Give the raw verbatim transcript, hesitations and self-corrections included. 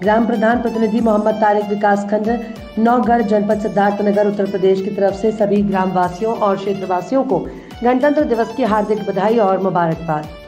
ग्राम प्रधान प्रतिनिधि मोहम्मद तारिक, विकास खंड नौगढ़, जनपद सिद्धार्थनगर, उत्तर प्रदेश की तरफ से सभी ग्रामवासियों और क्षेत्रवासियों को गणतंत्र दिवस की हार्दिक बधाई और मुबारकबाद।